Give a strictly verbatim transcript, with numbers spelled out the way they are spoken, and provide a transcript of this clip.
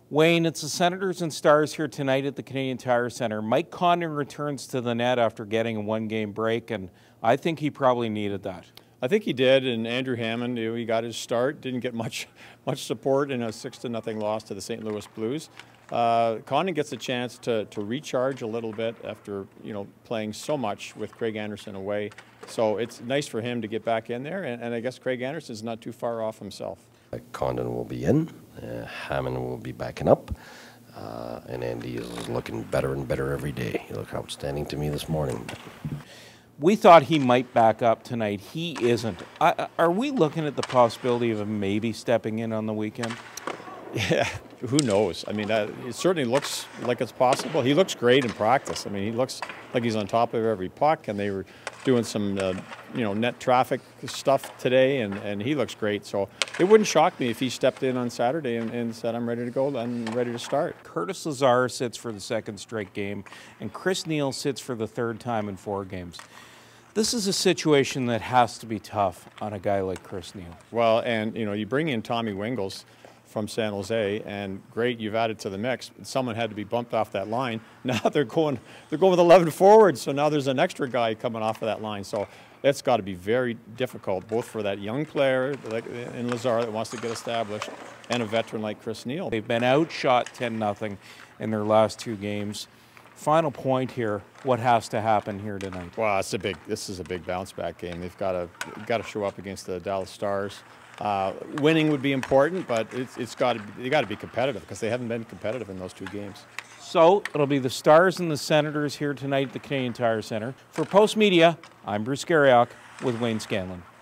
Wayne, it's the Senators and Stars here tonight at the Canadian Tire Centre. Mike Condon returns to the net after getting a one-game break, and I think he probably needed that. I think he did, and Andrew Hammond, you know, he got his start, didn't get much much support in a six to nothing loss to the Saint Louis Blues. Uh, Condon gets a chance to, to recharge a little bit after, you know, playing so much with Craig Anderson away. So it's nice for him to get back in there, and, and I guess Craig Anderson's not too far off himself. Condon will be in, uh, Hammond will be backing up, uh, and Andy is looking better and better every day. He looked outstanding to me this morning. We thought he might back up tonight. He isn't. I, are we looking at the possibility of him maybe stepping in on the weekend? Yeah, who knows? I mean, that, it certainly looks like it's possible. He looks great in practice. I mean, he looks like he's on top of every puck, and they were doing some, uh, you know, net traffic stuff today, and, and he looks great. So it wouldn't shock me if he stepped in on Saturday and, and said, I'm ready to go, I'm ready to start. Curtis Lazar sits for the second straight game, and Chris Neil sits for the third time in four games. This is a situation that has to be tough on a guy like Chris Neil. Well, and, you know, you bring in Tommy Wingles from San Jose, and great, you've added to the mix. Someone had to be bumped off that line. Now they're going, they're going with eleven forwards, so now there's an extra guy coming off of that line. So that's got to be very difficult, both for that young player like in Lazar that wants to get established, and a veteran like Chris Neil. They've been outshot ten nothing in their last two games. Final point here, what has to happen here tonight? Well, it's a big, this is a big bounce back game. They've got to, got to show up against the Dallas Stars. Uh, winning would be important, but it's, it's got to, they got to be competitive because they haven't been competitive in those two games. So it'll be the Stars and the Senators here tonight at the Canadian Tire Centre. For Postmedia, I'm Bruce Garrioch with Wayne Scanlan.